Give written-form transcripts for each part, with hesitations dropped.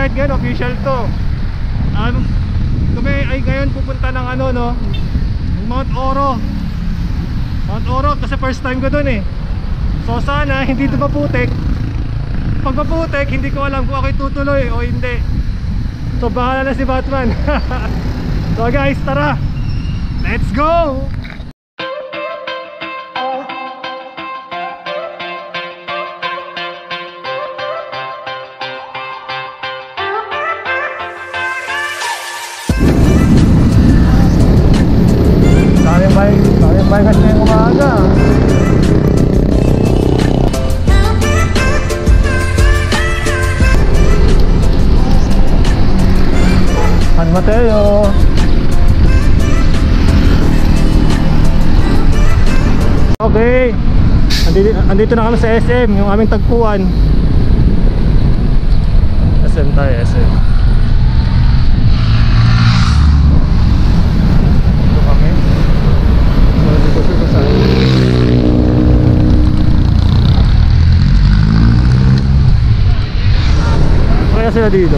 kahit gano'n, official to. Kami ay ngayon pupunta ng ano, no, Mount Oro. Mount Oro, kasi first time ko dun eh. So sana hindi ito maputik. Pag maputik, hindi ko alam kung ako'y tutuloy o hindi. So bahala na si Batman. So guys, tara, let's go! Sayang bayas na yung umaga. San Mateo. Okay, andito na kami sa SM, yung aming tagpuan. SM tayo, SM. Dito kami. Hindi ko sure kung saan. Kaya sila dito.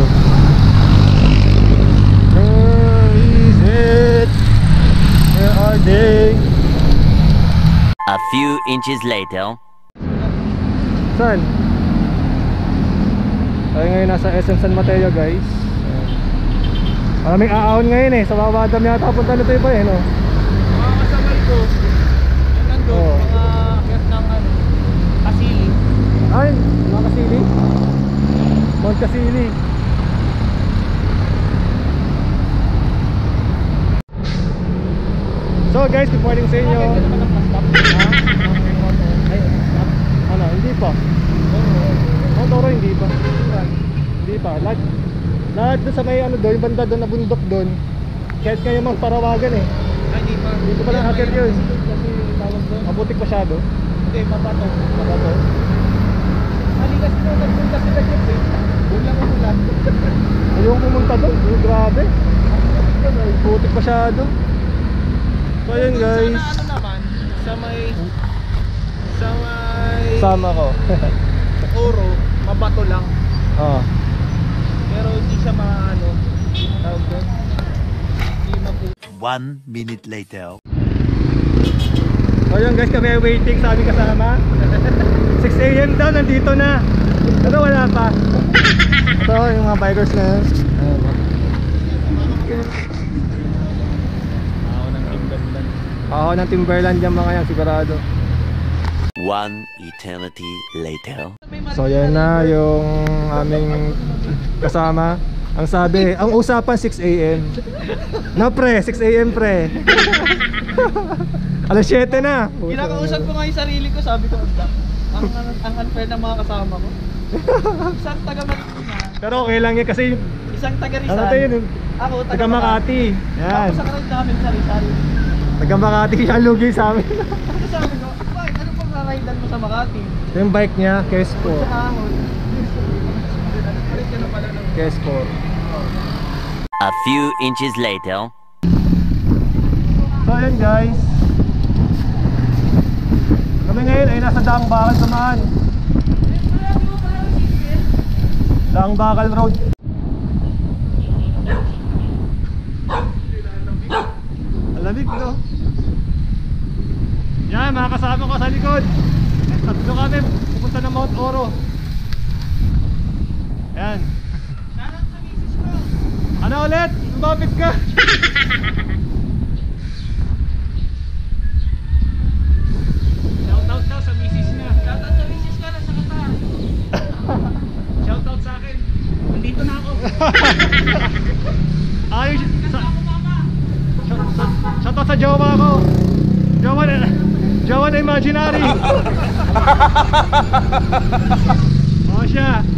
Where is it? Where are they? A few inches later. Saan? Tayo ngayon nasa SM San Mateo, guys. Maraming aahon ngayon eh. Sa Babadam yata punta nito iba eh, no? Mga kasabay ko, yung nandun, mga akyat ng ano, Kasili. Ay, mga Kasili? Mount Kasili. So guys, good morning sa inyo. Ay, ano, hindi pa. Mount Oro hindi pa. Hindi pa. Lahat doon sa may ano doon, yung banda doon na bundok doon. Kahit kayo mang parawagan eh. Ay, di pa. Dito pa lang akit yun. Kasi tawag doon. Mabutik masyado. Hindi, mabato. Mabato. Halikas ko, nagpunta sila dyan eh. Ulang umulan. Ayun pumunta doon. Grabe. Mabutik masyado. So ayun guys. Sana ano naman, sa may Sama ko. Oro, mabato lang. Oo. Pero hindi siya maano, tawag doon. Hindi mabuti. 1 minute later. So ayun guys, kami ay waiting sa aming kasama. 6 AM daw, nandito na. Pero wala pa. So yung mga bikers na yun. Ako ng Timberland yung mga yan, sigurado. 1 eternity later. So yan na yung aming kasama. Ang sabi, ang usapan 6 AM. No pre, 6 AM pre. Alas 7 na. Kinakausap ko nga yung sarili ko, sabi ko, ang unfair ng mga kasama ko. Isang taga Marikina. Pero okay lang yan kasi Isang taga Rizal. ano tayo yun? Ako, Taga Makati. Yan. Ako sa karoon namin sa Rizal. Taga Makati siya lugi sa amin. Kasi sabi ko, bakit? Ano pang raridan mo sa Makati? Yung bike niya, Kesko. Sa ahon. Palit ka na pala ng Kesko. A few inches later. So ayan guys, kami ngayon ay nasa Daang Bakal Samaan. Daang Bakal Road. Alamig no? Yan, mga kasama ko sa likod. Tatlo kami pupunta ng Mount Oro. Yan. Ano ulit? Lumapit ka. Shoutout daw sa misis niya. Shoutout sa misis ka na sa Qatar. Shoutout sa akin. Nandito na ako. Ayos sa shoutout sa jowa ko. Jowa na imaginary. O siya.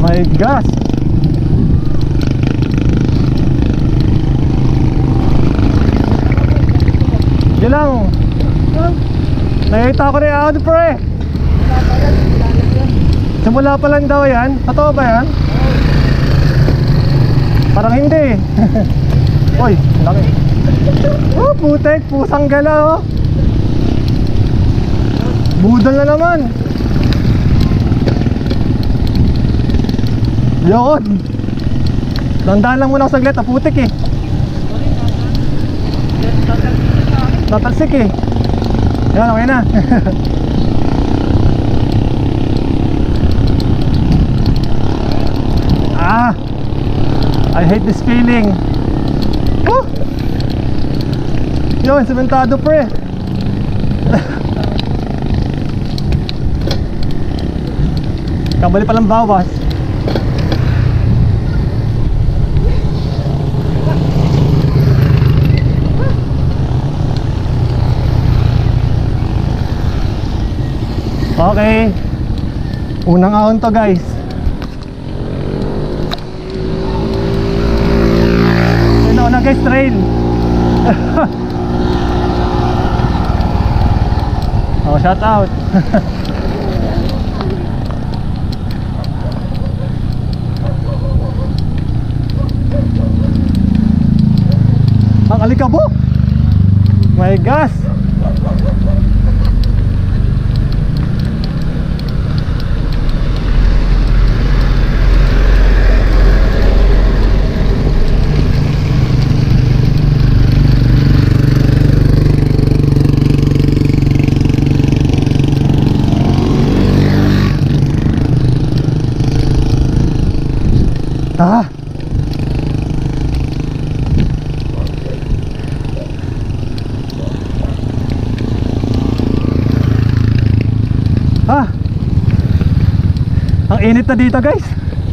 My gosh. Yun lang. Nakita ko na yung auto pre. Simula pa lang daw yan. Totoo ba yan? Parang hindi. Uy, laki. Oh, putek, pusang gala oh. Budol na naman. Yun. Dandaan lang muna ako saglit, putik eh. Tatalsik eh. Yan, okay na. I hate this feeling. Oh! Yun, sementado pre. Kabali palang bawas. Okay. Unang ahon to guys. Una guys, trail. Oh, shout out. Ang alikabok. My gosh. Ah. Ah. Ang init na dito, guys.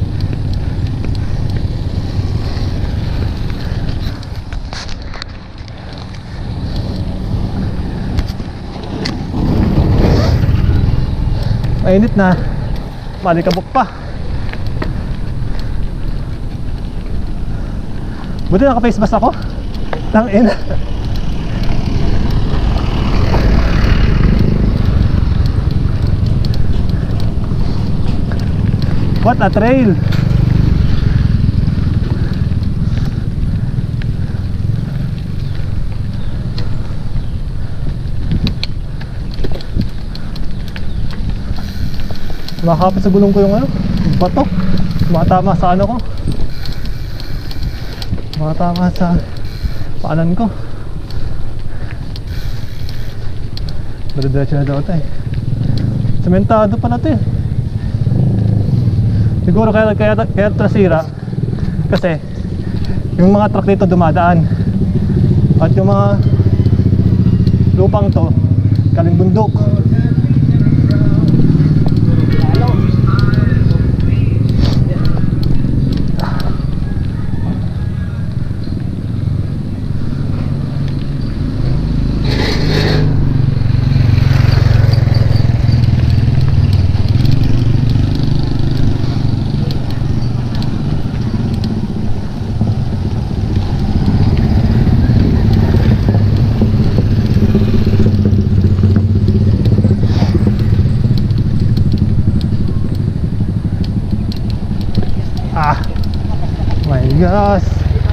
Mainit na. Malikabok pa. Buti naka-face mask ako. Tangina. What a trail. Makakapit sa gulong ko yung ano, bato. Matama sa ano ko. Matama sa paanan ko. Diretso na daw tayo. Sementado pala ito eh. Siguro kaya nasira kasi yung mga truck dito dumadaan at yung mga lupang to galing bundok. My gosh.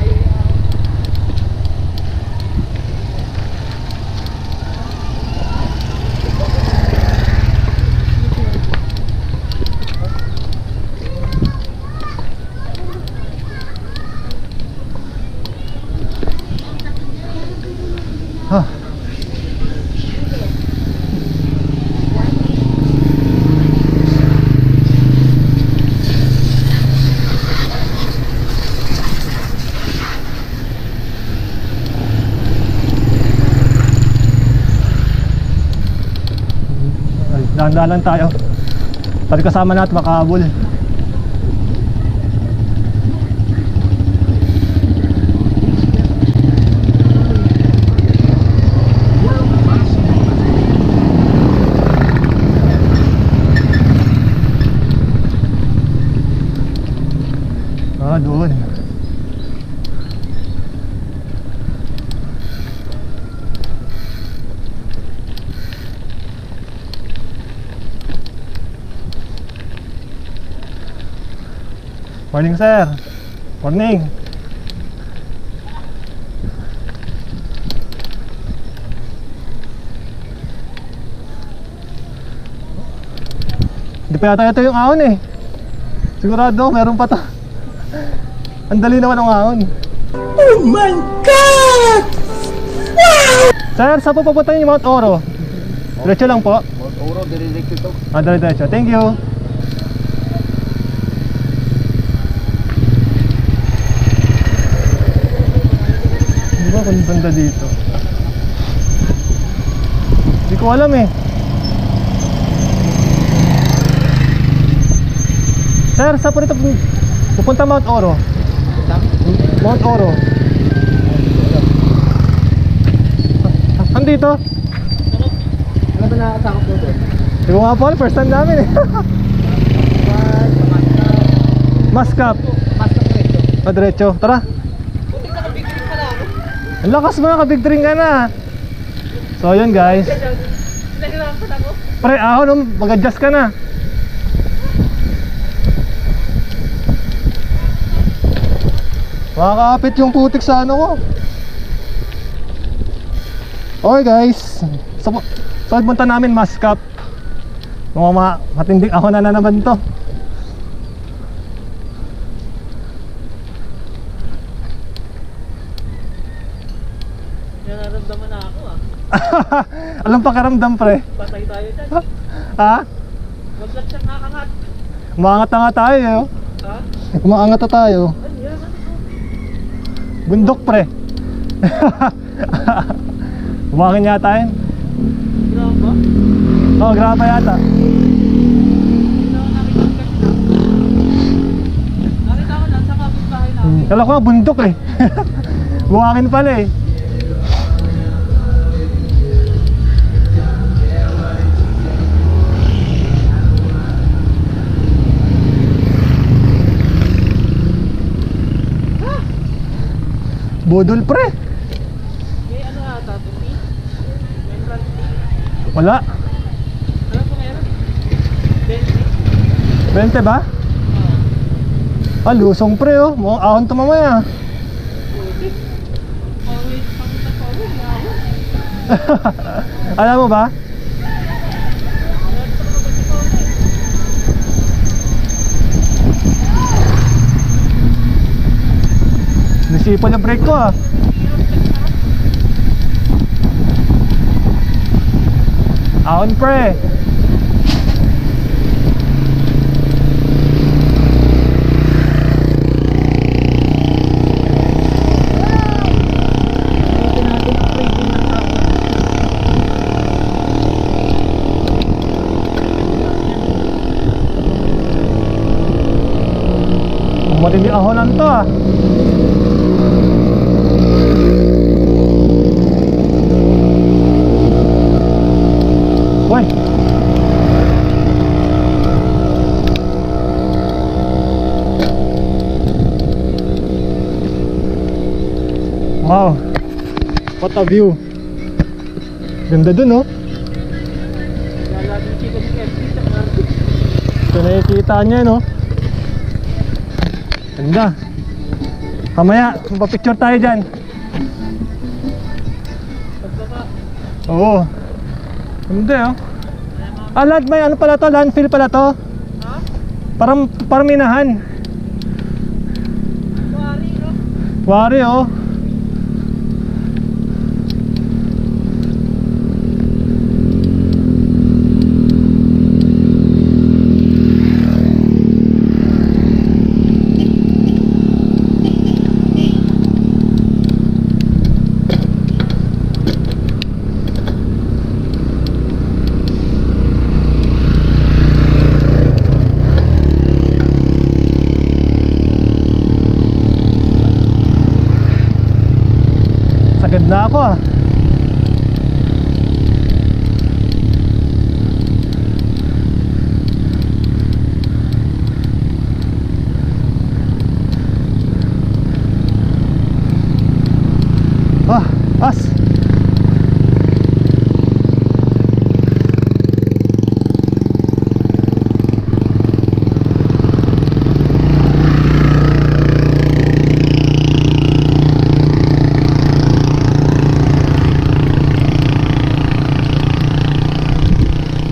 Huh. Dahan-dahan lang tayo. Pati kasama natin makahabol. doon. Morning, sir. Morning. Hindi pa yata ito yung ahon eh. Sigurado, meron pa to. Ang dali naman ang ahon. Oh my God! Wow! Sir, saan po papuntahin yung Mount Oro? Diretso lang po. Mount Oro, dire-diretso to. Diretso. Thank you. Di ba kung banda dito? Hindi ko alam eh. Sir, saan po rito pupunta Mount Oro? Mount Oro. Andito? Ano ba nakakasakop mo doon? Di ko nga po, first time namin eh. Maskap. Diretso. Tara. Buti ka big drink pala ako. Ang lakas mo, ka-big drink ka na. So yun guys. Nahirapan ako. Pre, ahon, mag-adjust ka na. Makakapit yung putik sa ano ko. Okay guys, so punta namin Maskap. Matinding ahon na naman to. Nararamdaman na ako ah. Alam pakiramdam pre. Patay tayo dyan. Ha? Wag lang siyang kakangat. Umaangat na nga tayo eh. Ha? Umaangat na tayo. Ano yan? Bundok pre. Bumakin yata yun. Graba? Oo, graba yata. Nakita ko lang sa kapitbahay namin. Kala ko nga bundok eh. Bumakin pala eh. Budol pre. May ano ata, tupi? May brandy? Wala. Ano po meron? 20? 20 ba? Ah, lusong pre oh. Mukhang ahon to mamaya. Puti. Always, pangita pa ako, ako. Alam mo ba? Nasipan yung brake ko ah. Ahon pre. Matindi ahonan to ah. Uy. Wow. What a view. Ganda dun oh. Lalabing chika ni Kerry sa Marco. Ito nakikita niya no. Ganda. Kamaya, magpa-picture tayo dyan. Pagbaba. Oo. Hindi oh. Lahat may ano pala to, landfill pala to. Ha? Parang minahan. Wari, no? Wari oh.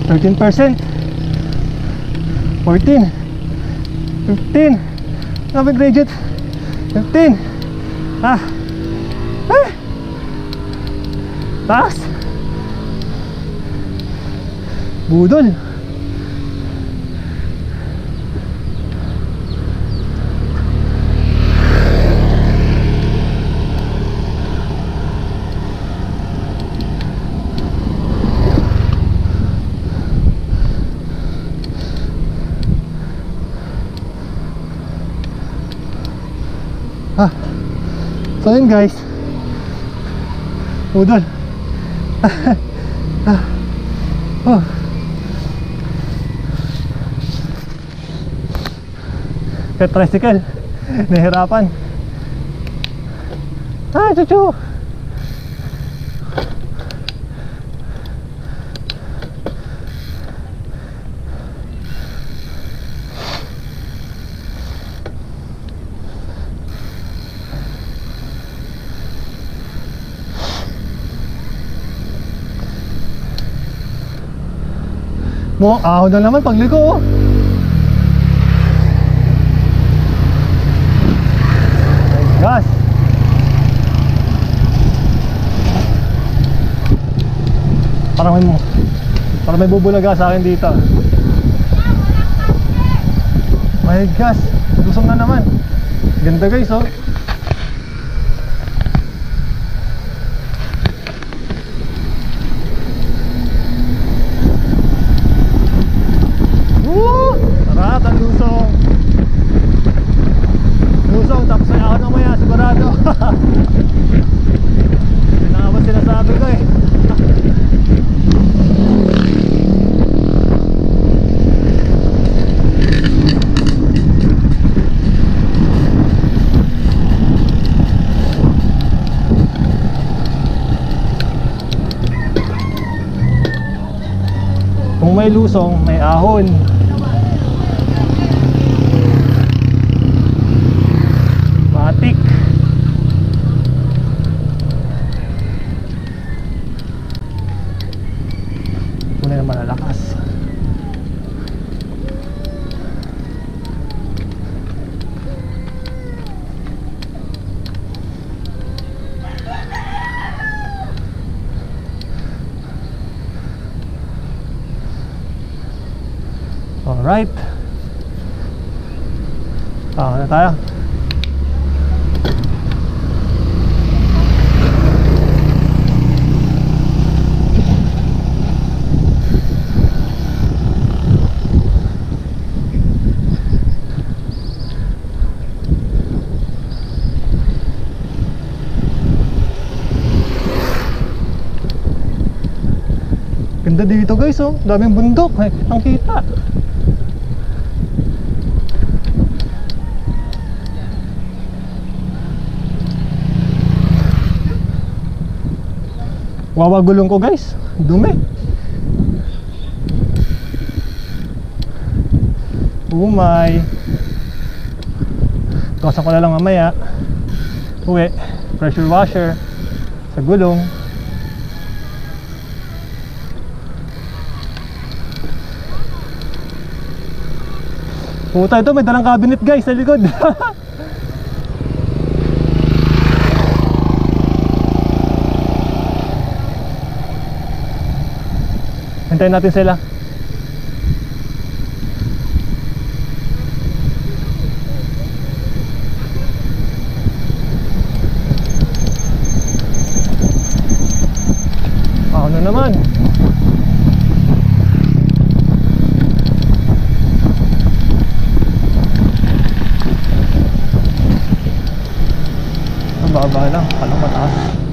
13%. 14. 15. Sabi graduate. 15. Ah. Ah. Taas. Budol. Ah. So yun guys. Budol. Ah. Oh. Kaya tricycle. Nahirapan. Ah, chuchu. Mukhang ahon na naman pagliko oh. Gas. Parang may bubulaga sa akin dito. May gas. Lusong na naman. Ganda guys oh. Sarap ang lusong. Lusong tapos may ahon mamaya sigurado. Yun na nga ba sinasabi ko eh. Kung may lusong, may ahon. Matik. Tunay na malalakas. Alright. Na tayo. Ganda dito guys oh. Daming bundok. Ang kita. Wawagulong ko guys, dumi. Umay. Kawasan ko na lang mamaya. Uwi, pressure washer sa gulong. Puta, ito may dalang cabinet guys sa likod. Hintayin natin sila. Ano naman? Ang baba lang, palang mataas.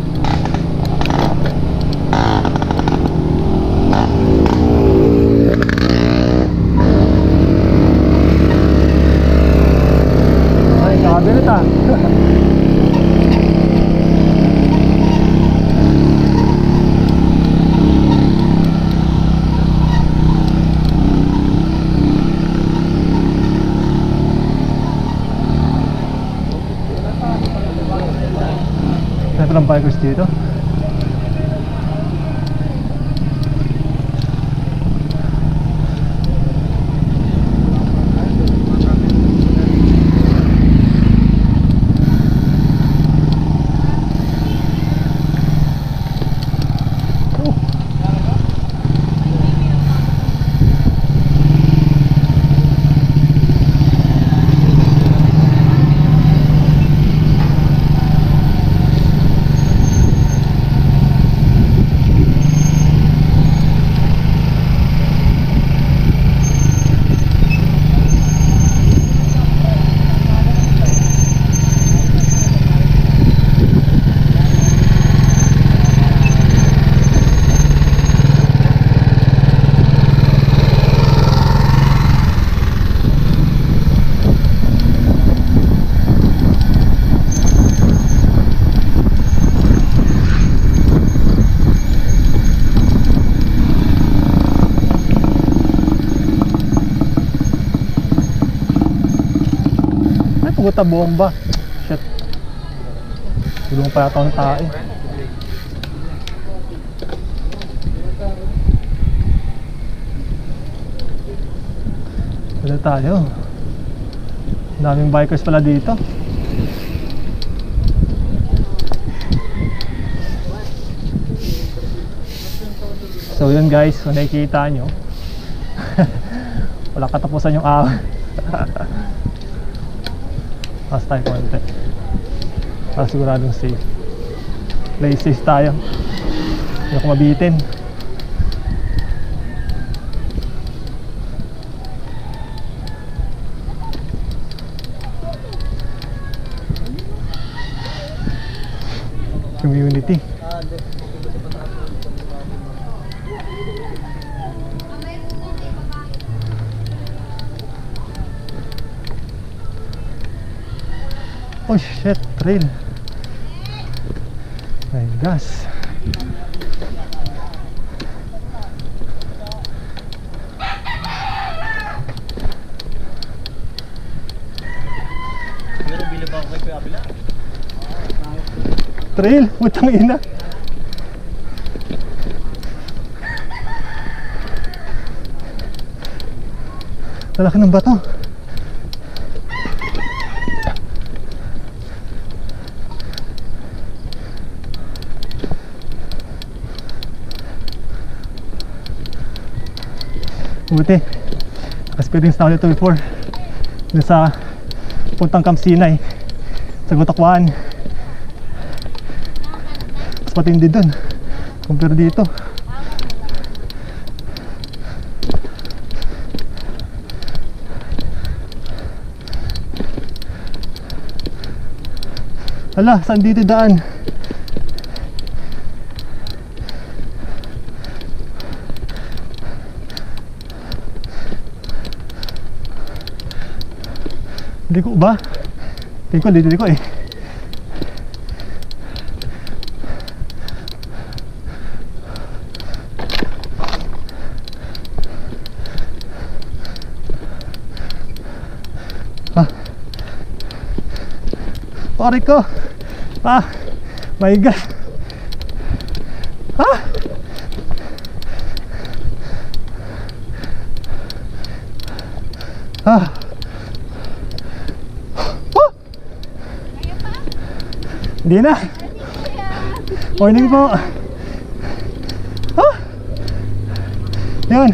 Cabinet ah. Ito lang bikers dito. Puta bomba. Shit. Tulong pa yata ang tae. Wala tayo. Daming bikers pala dito. So yun guys, kung nakikita nyo wala katapusan yung araw. Pas tayo konti para siguradong safe. Play safe tayo, hindi ako mabitin. Community. Oh shit, trail. My gosh. Pero bilib ako kay Kuya Abila. Trail, putang ina. Lalaki ng bato. Buti naka-experience na ako dito before dun sa puntang Camp Sinay sa Gotakuan. Mas matindi dun compare dito. Hala, saan dito daan? Liko ba? Liko eh. Ah. Pare ko. Ah. My God. Ah. Ah. Hindi na. Morning po. Ah! Yun.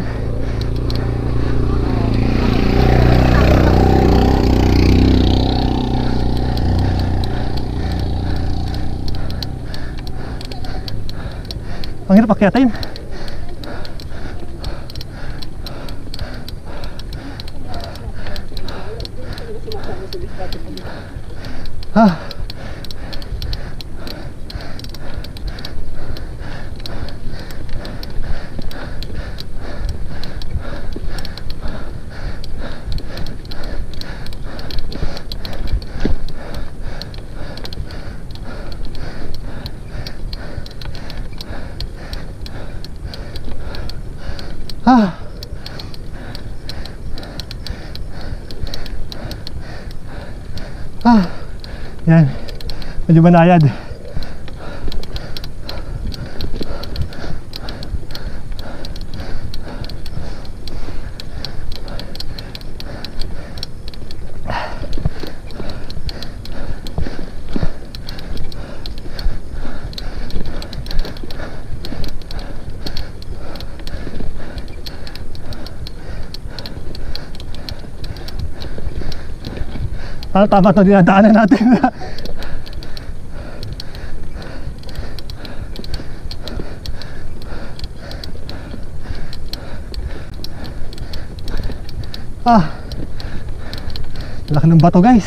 Ang hirap akyatin. Ah. Ah. Ah. Yan. Medyo banayad. Tama ito dinadaanan natin. Ah, laki ng bato guys.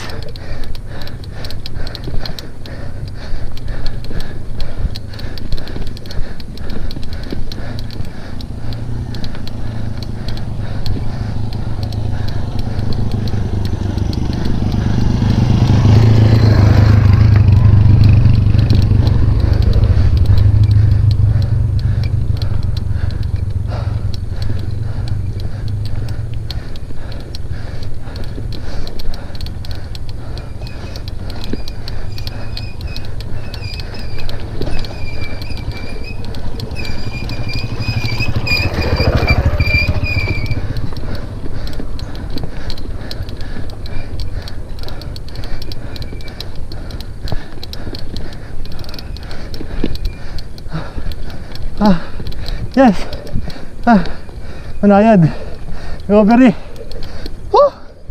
Yes. Manayad. Recovery. Woo!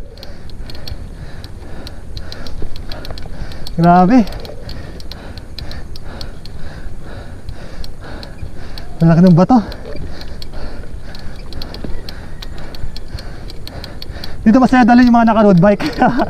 Grabe. Malaki ng bato. Dito masaya dali yung mga naka-road bike.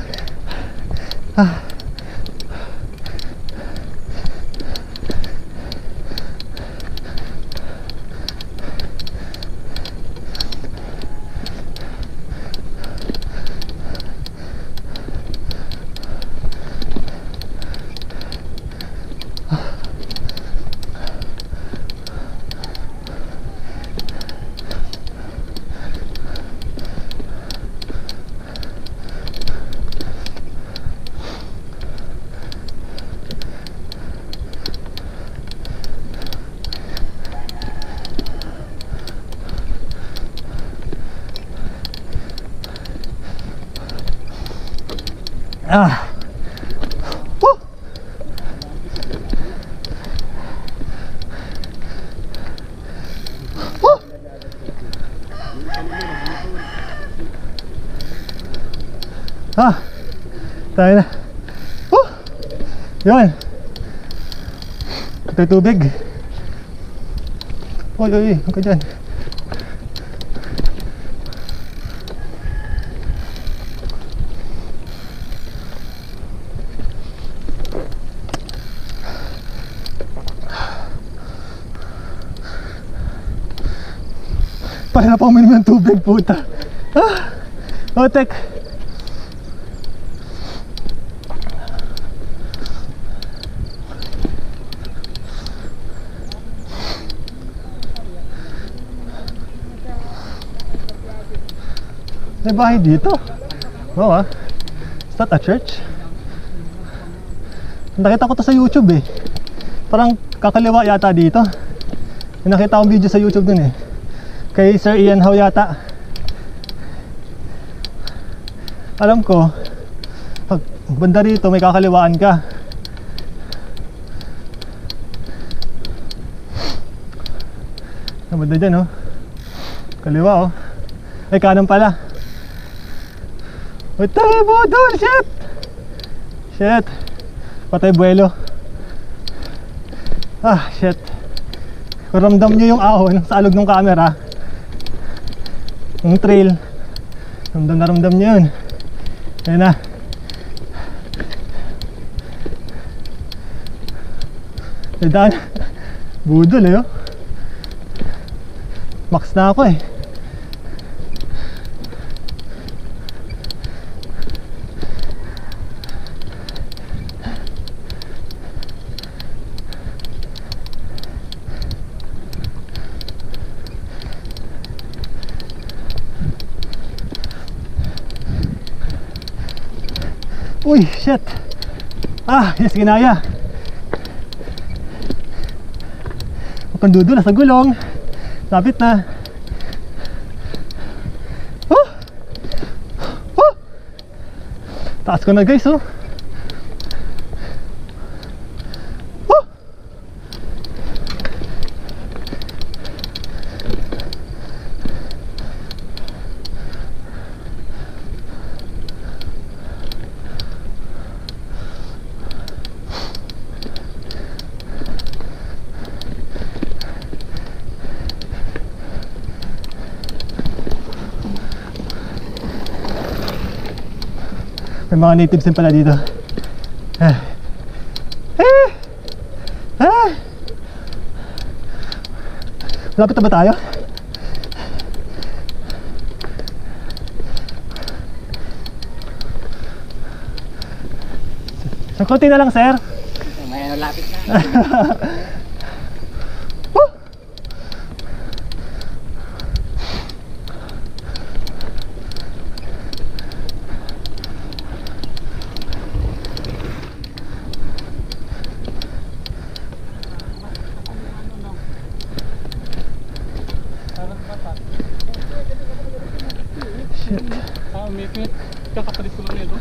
Woo! Woo! Tayo na. Woo! Yun. Ito yung tubig. Oy, huwag ka dyan. Para pa uminom ng tubig, puta. Otek. May bahay dito. Oo Is that a church? Nakita ko to sa YouTube eh. Parang kakaliwa yata dito. May nakita akong video sa YouTube dun eh. Kay Sir Ian Howe yata. Alam ko pag banda rito may kakaliwaan ka. Banda dyan kaliwa ay kanan pala. Patay budol, shit patay buwelo. Shit. Kung ramdam nyo yung ahon sa alog ng camera, yung trail, ramdam nyo yun. Ayan na. Daan budol max na ako Uy, shit. Yes, ginaya. Pandudol sa gulong. Lapit na. Taas ko na guys May mga natives din pala dito. Lapit na ba tayo? So, konti na lang, sir. May lapit na. Umipit. Kakapalit ko lang nito.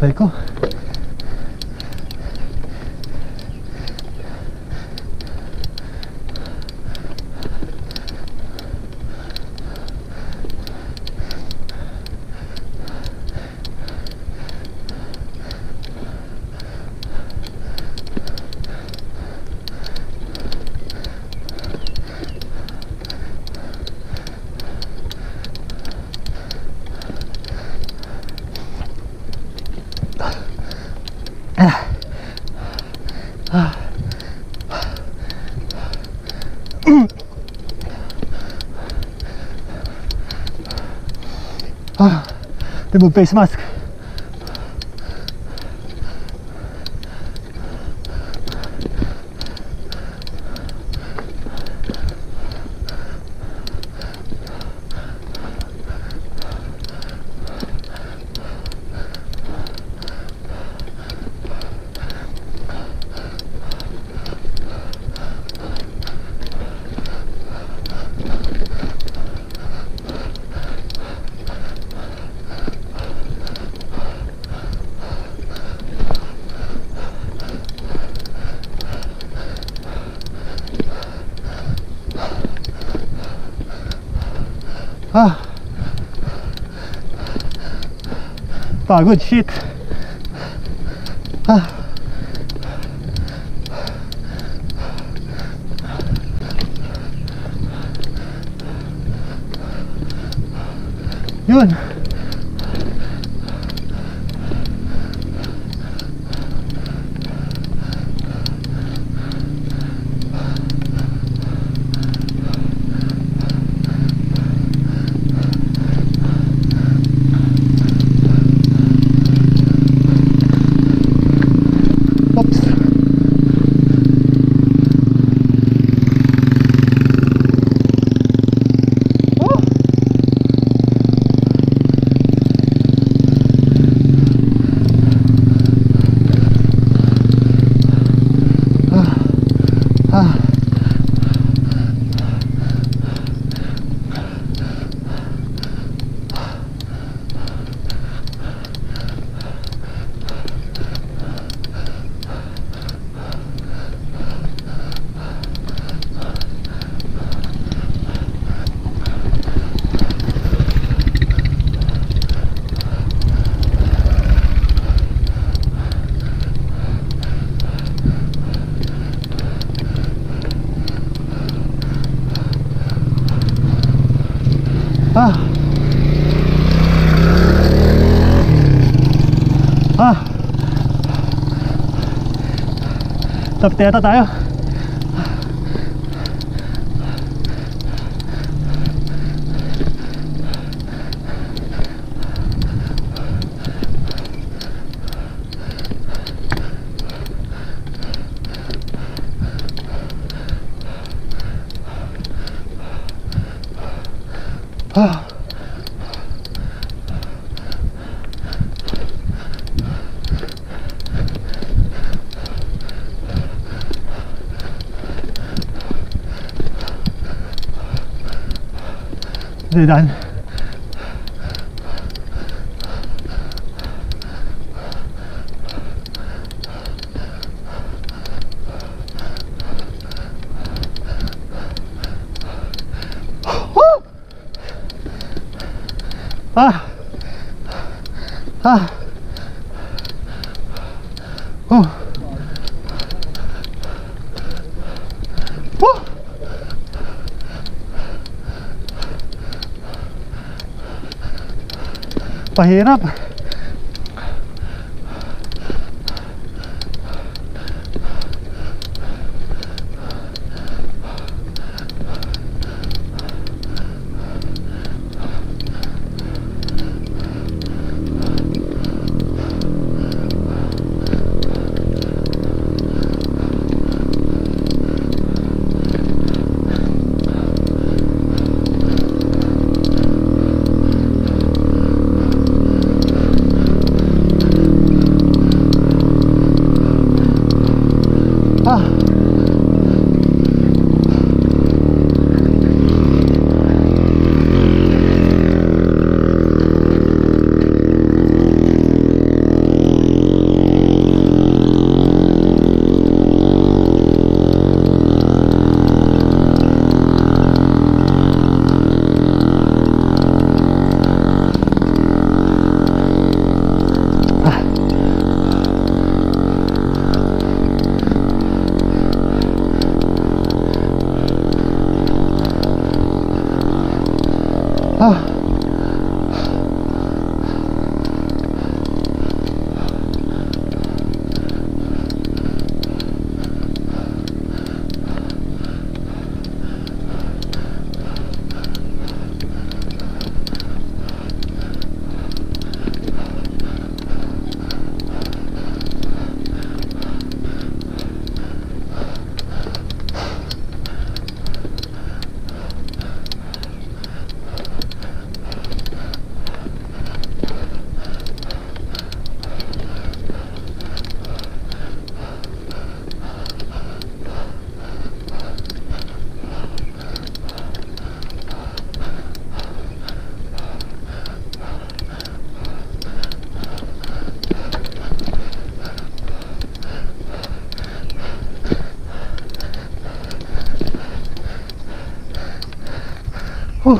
Try ko. Remove face mask. Pagod, shit. Yun. Tapos yata tayo. Done. Pahirap. Ah. Whew.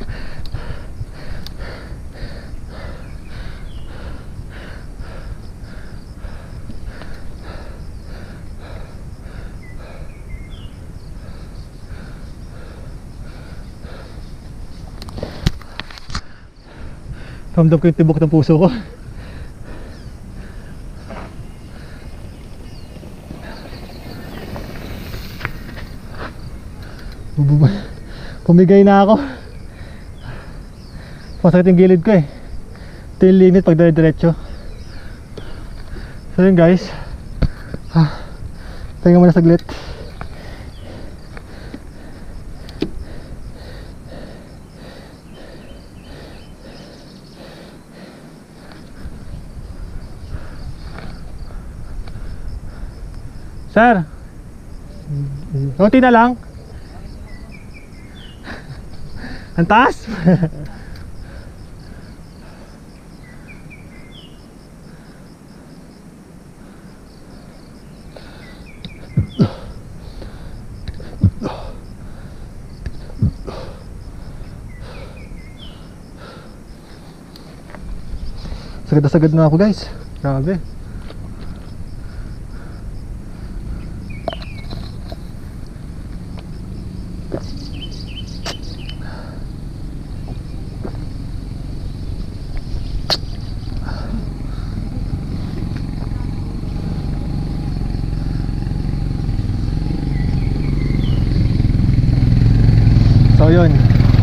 Ramdam ko yung tibok ng puso ko. Pumigay na ako. Masakit yung gilid ko eh. Ito yung limit pag dire-diretso. So yun guys. Tingnan mo na saglit. Sir, konti na lang. Ang taas. Sagad na sagad na ako guys. Grabe. So yun,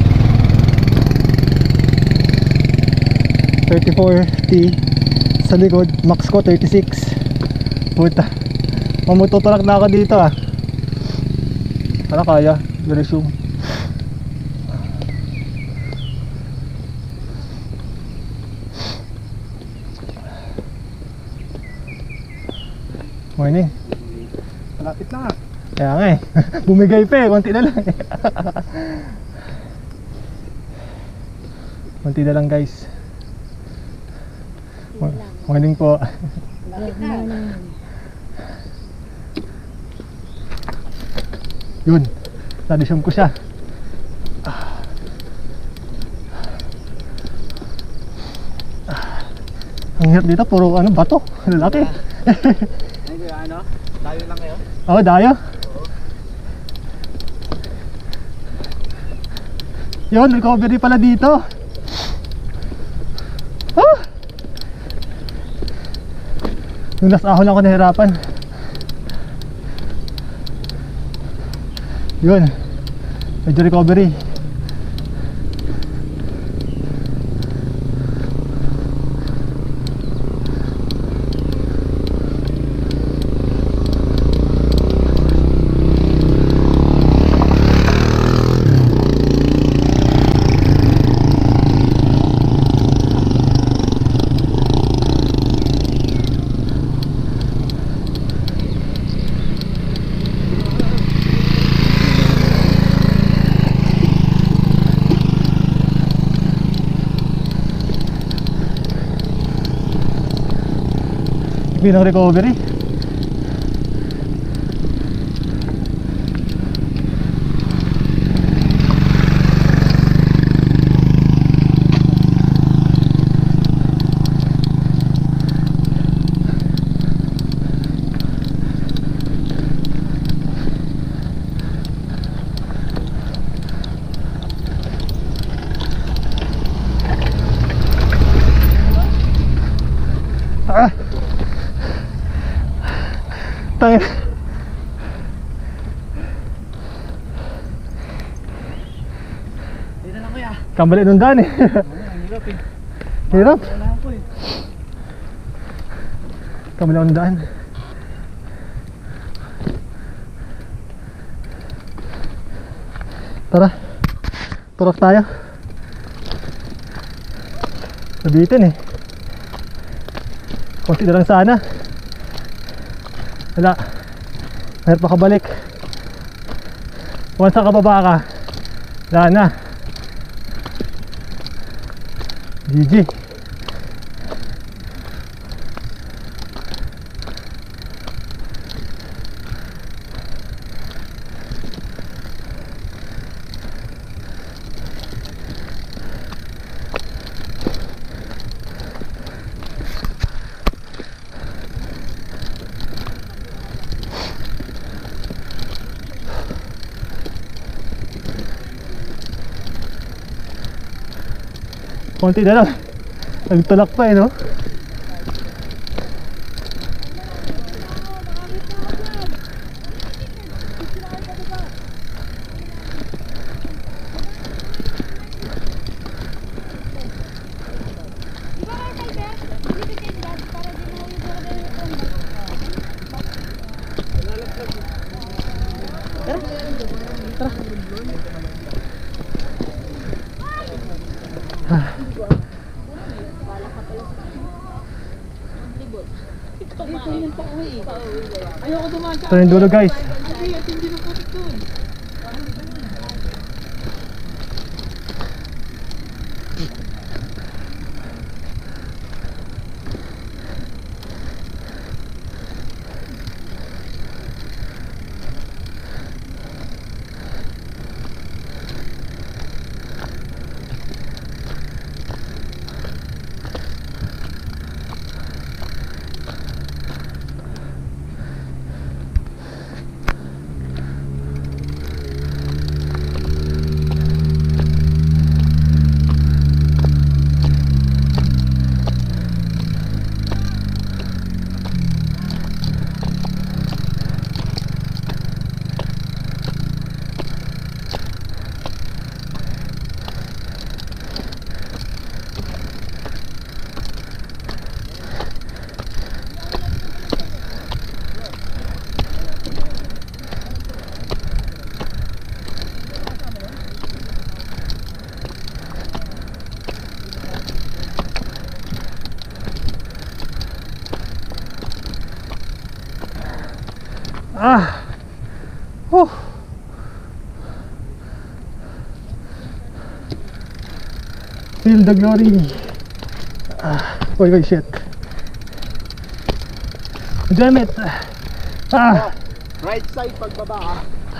34T sa likod, max ko 36. Puta, mamututulak na ako dito ah. Ano kaya, i-resume. Morning. Malapit na nga. Kaya nga eh, bumigay pa eh, konti na lang eh. Konti na lang guys. Morning po. Yun, na-resume ko siya. Ang hirap dito, puro ano, bato, lalaki. Ano? Dayo lang kayo? Oo, dayo. Yun, recovery pala dito. Yung last ahon ako nahirapan. Yun, medyo recovery. Pinang recovery. Tayo. Dito na kuya. Kambali nung daan eh. Ang hirap eh. Hirap. Wala ko eh. Kambali nung daan. Tara. Turok tayo. Nabitin eh. Konti na lang sana. Wala. Mahirap makabalik. Once nakababa ka, wala na. GG. Konti na lang. Nagtulak pa eh, no? Ayoko dumaan sa Ito yung dulo guys. hindi at hindi ng putik doon. Ah. Oh. Feel the glory. Ah. Oy, shit. Damn it. Ah. Right side pagbaba ha.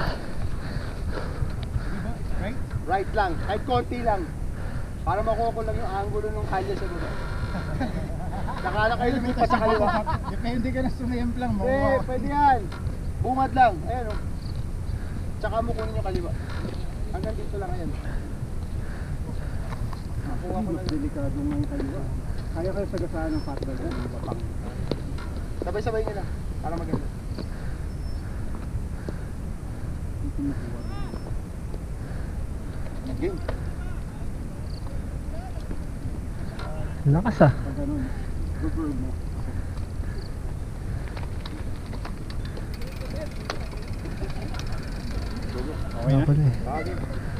Right? Right lang, kahit konti lang. Para makuha ko lang yung angulo ng kalye sa baba. Nakala kayo lumipas sa kaliwa. Depende ka na sumayemplang mo. Eh, pwede yan. Bungad lang, ayan o. Tsaka mo kunin yung kaliwa. Hanggang dito lang, ayan. Nakuha ko lang. Delikado ng kaliwa. Kaya kayo sagasaan ng patbag ng papang. Sabay-sabay nyo lang, para maganda. Game. Lakas ah. Pag ganun, reverb mo. Okay na? Pala eh. Okay.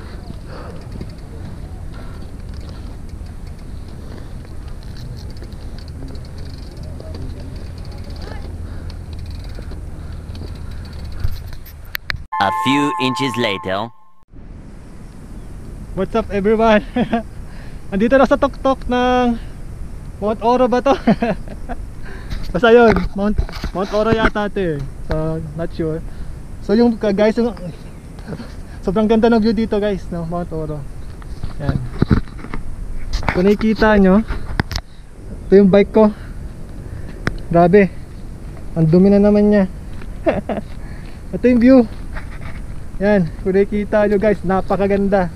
A few inches later. What's up everyone? Andito na sa tuktok ng Mount Oro ba to? Basta yun, Mount Oro yata ito eh. So, not sure. So yung guys, yung, sobrang ganda ng view dito guys, no? Mount Oro. Yan. Kung nakikita nyo, ito yung bike ko. Grabe, ang dumi na naman niya. Ito yung view. Yan, kung nakikita nyo guys, napakaganda.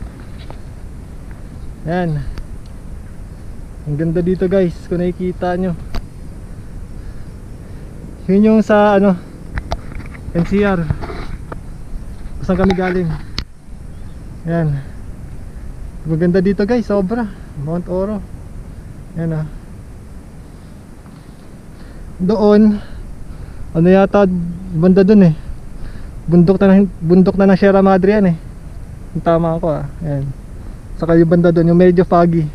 Yan. Ang ganda dito guys, kung nakikita nyo. Yun yung sa ano, NCR. Saan kami galing? Yan. Maganda dito guys, sobra. Mount Oro. Yan ah. Doon ano yata banda dun eh. Bundok na ng Sierra Madre yan eh. Yung tama ako ah. Yan. Saka yung banda dun, yung medyo foggy.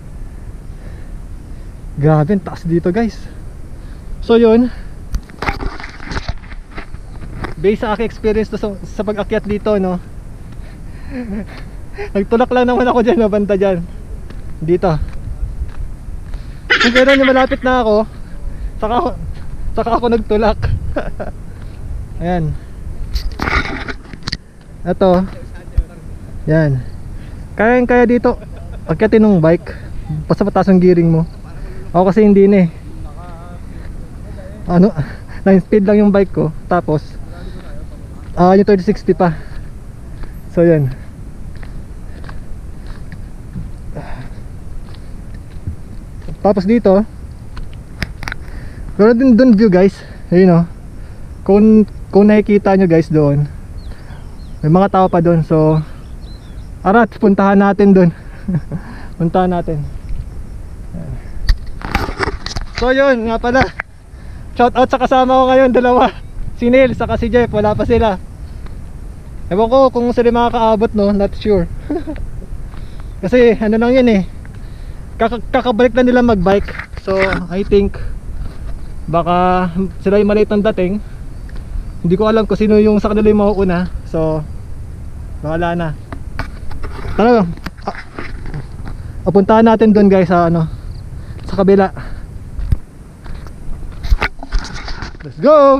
Grabe, taas dito guys. So yun, based sa aking experience to sa pag-akyat dito, no. Nagtulak lang naman ako dyan, banda dyan. Dito. Kung gano'n yung malapit na ako, saka ako nagtulak. Ayan. Ito. Yan. Kaya dito akyatin ng bike. Basta mataas ang gearing mo. Ako kasi hindi na eh. Ano, 9 speed lang yung bike ko. Tapos yung 3060 pa. So yan. Tapos dito meron din doon view guys. Ayun o. Kung nakikita nyo guys doon, may mga tao pa doon. So arat, puntahan natin doon. Puntahan natin. So yun nga pala, shout out sa kasama ko ngayon, dalawa, si Neil saka si Jeff. Wala pa sila. Ewan ko kung sila makakaabot, no, not sure. Kasi ano lang yun eh, kakabalik na nila magbike. So I think baka sila yung malate ng dating. Hindi ko alam kung sino yung sa kanila yung mauuna. So wala na. Tara, puntahan natin doon guys sa ano, sa kabila. Let's go!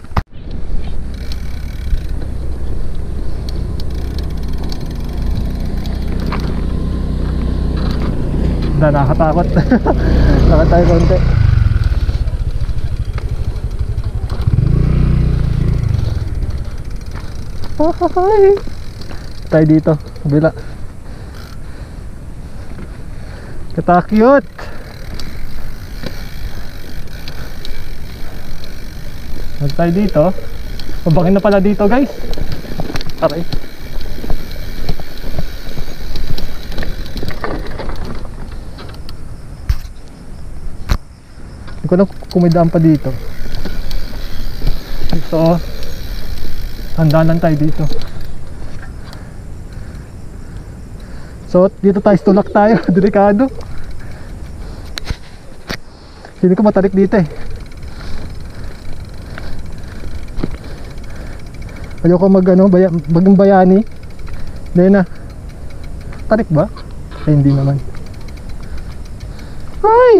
Nakakatakot. Lakad tayo konti. Hi! Tayo dito, kabila. Kata-cute! Huwag tayo dito. Mabakin na pala dito guys. Aray. Hindi ko na kumidaan pa dito. Ito, handa lang tayo dito. So dito tayo, tulak tayo. Delikado. Hindi ko matarik dito eh. Ayoko bagang bayani. Hindi na. Tarik ba? Ay hindi naman. Ay!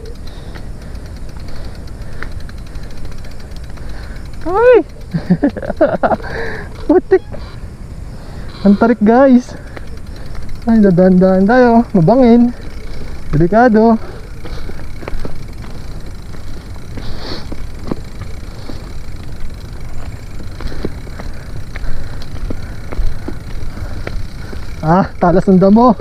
Ay! Putik! Ang tarik guys. Ay, dadaan-daan tayo. Mabangin. Delikado. Talas ng damo.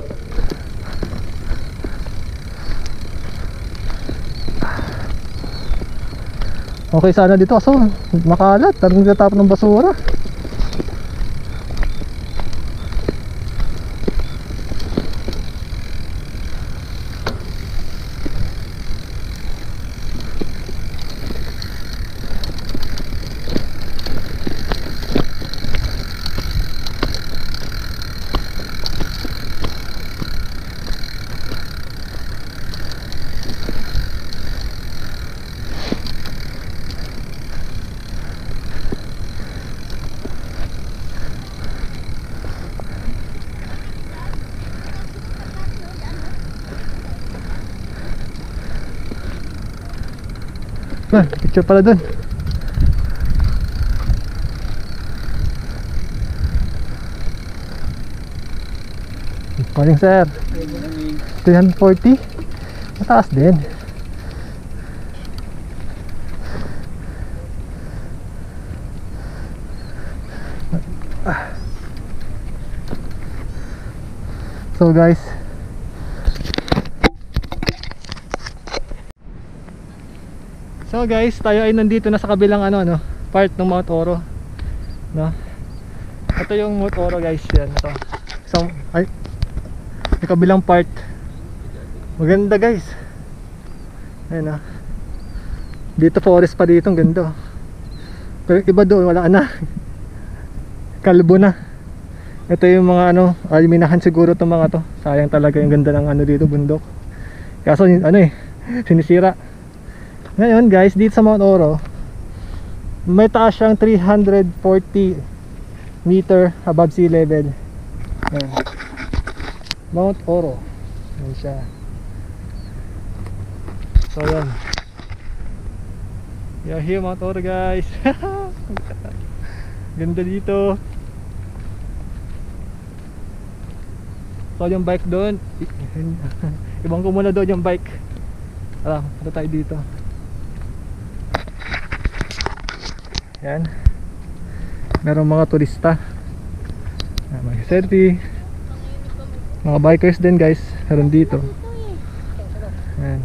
Okay sana dito kaso makalat, tarong nagtatapon ng basura. Picture pala dun. Morning sir. 340. Mataas din. So guys, tayo ay nandito na sa kabilang part ng Mount Oro. no? Ito yung Mount Oro guys, yan ito. Isang, ay, yung kabilang part. Maganda guys. Ayun na. Dito forest pa dito, ang ganda. Pero yung iba doon, wala na. Kalbo na. Ito yung mga ano, minahan siguro itong mga to. Sayang talaga yung ganda ng ano dito, bundok. Kaso ano eh, sinisira. Ngayon guys, dito sa Mount Oro, may taas siyang 340 meter above sea level. Ayan. Mount Oro. Ayan siya. So yan. Yeah, here Mount Oro guys. Ganda dito. So yung bike doon, ibang ko muna doon yung bike. Punta tayo dito. Yan. Merong mga turista. Mga selfie. Mga bikers din guys, meron dito. Yan.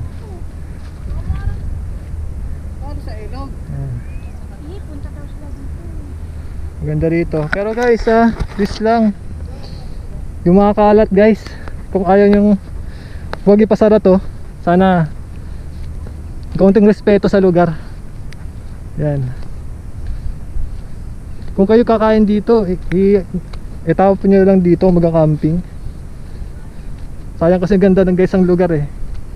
Maganda rito. Pero guys, this lang. Yung mga kalat guys, kung ayaw yung huwag ipasara to, sana kaunting respeto sa lugar. Yan. Kung kayo kakain dito, itapon nyo lang dito mag-camping. Sayang kasi ganda ng guys ang lugar eh.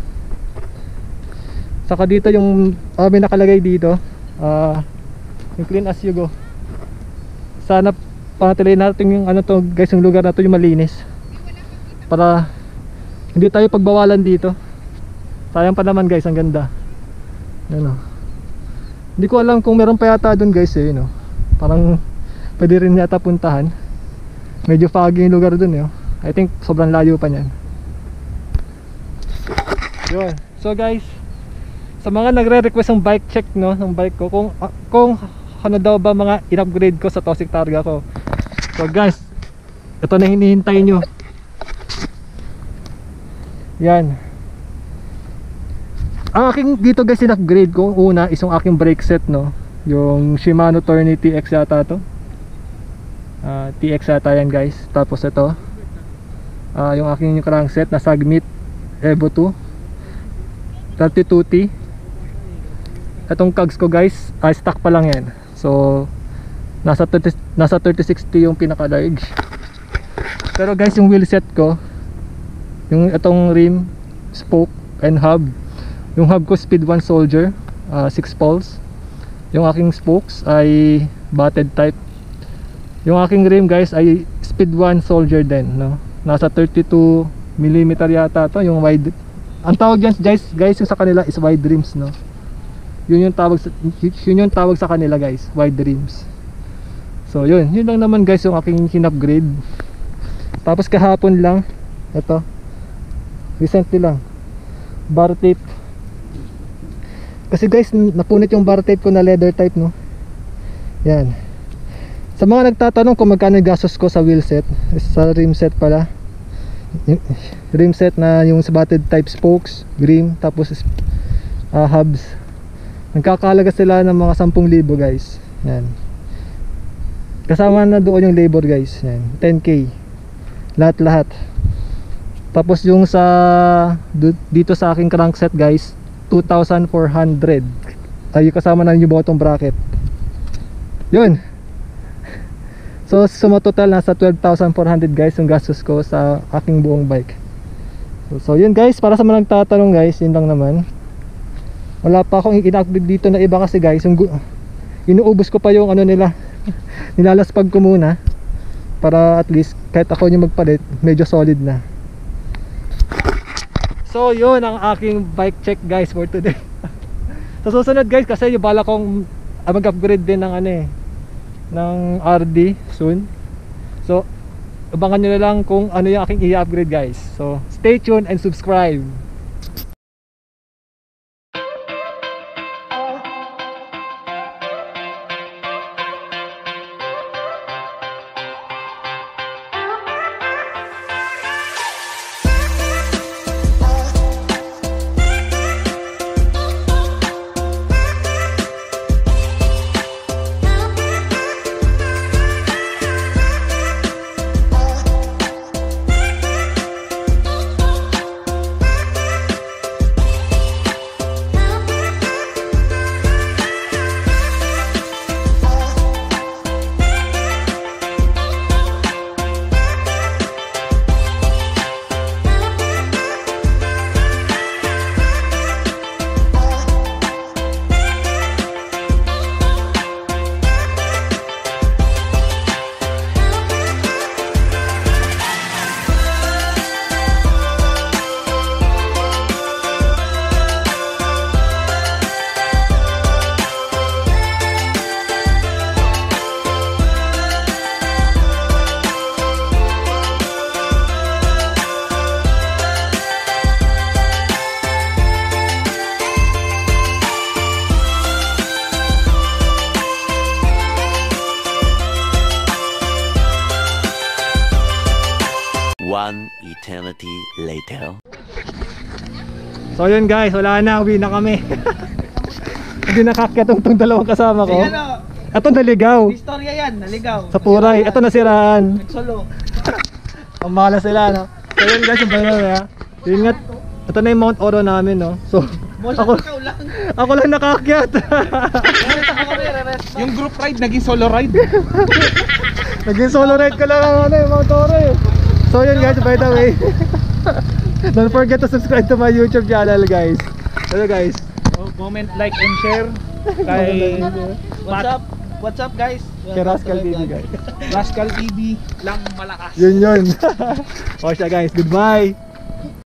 Saka dito yung may nakalagay dito, yung clean as you go. Sana panatilihin natin yung ano to guys, yung lugar na to yung malinis, para hindi tayo pagbawalan dito. Sayang pa naman guys, ang ganda. Ano, hindi ko alam kung meron pa yata dun guys eh, no? Parang pwede rin yata puntahan. Medyo foggy yung lugar dun eh. I think sobrang layo pa niyan. Yun. So guys, sa mga nagre-request ng bike check no, ng bike ko, kung ano daw ba mga in-upgrade ko sa Toxic Targa ko. So guys, ito na hinihintay nyo. Yan. Ang aking dito guys in-upgrade ko, una isang aking brake set no, yung Shimano Tourney TX yata to. TX yata yan guys. Tapos ito, yung aking crankset na Sagmit Evo 2 32T. Itong cogs ko guys, stock pa lang yan. So nasa 3060 yung pinaka large. Pero guys, yung wheel set ko, yung itong rim, spoke and hub, yung hub ko Speed 1 Soldier 6 poles. Yung aking spokes ay batted type. Yung aking rim guys ay Speed 1 Soldier din no? Nasa 32mm yata to, yung wide. Ang tawag dyan guys yung sa kanila is wide rims no. Yun yung tawag sa kanila guys, wide rims. So yun lang naman guys yung aking in-upgrade. Tapos kahapon lang, ito recently lang, bar tape. Kasi guys, napunit yung bar tape ko na leather type no. Yan. Sa mga nagtatanong kung magkano yung gastos ko sa wheel set, sa rim set pala, rim set na yung batted type spokes, rim, tapos hubs, nagkakalaga sila ng mga 10,000 guys. Yan. Kasama na doon yung labor guys. Yan. 10k lahat. Tapos yung sa dito sa aking crankset guys, 2,400. Ay kasama na yung bottom bracket. Yun. So suma total nasa 12,400 guys yung gastos ko sa aking buong bike. So yun guys, para sa mga nagtatanong guys, yun lang naman. Wala pa akong in-upgrade dito na iba kasi guys, yung inuubos ko pa yung ano nila. Nilalaspag ko muna para at least kahit ako yung magpalit, medyo solid na. So yun ang aking bike check guys for today. Sa susunod guys, kasi yung bala kong mag-upgrade din ng ano eh, ng RD soon. So abangan nyo na lang kung ano yung aking i-upgrade guys. So stay tuned and subscribe. One eternity later. So yun guys, wala na, uwi na kami. Hindi nakakyat tong dalawang kasama ko. Sige, ano, Ito naligaw istorya yan, naligaw. sa Puray. Ito nasiraan. Nagsolo. Ang mahala sila, no? So yun guys, yung banana ha. Yun nga, ito na yung Mount Oro namin, no? So, Ako lang. ako lang nakaakyat. Yung group ride, naging solo ride. Naging solo ride ka lang ang ano, yung Mount Oro eh. So yun guys, by the way. Don't forget to subscribe to my YouTube channel guys. Hello guys. Comment, like, and share. Kay What's up guys? Kay Rascal TV guys. Rascal TV lang malakas. Yun. O siya guys, goodbye.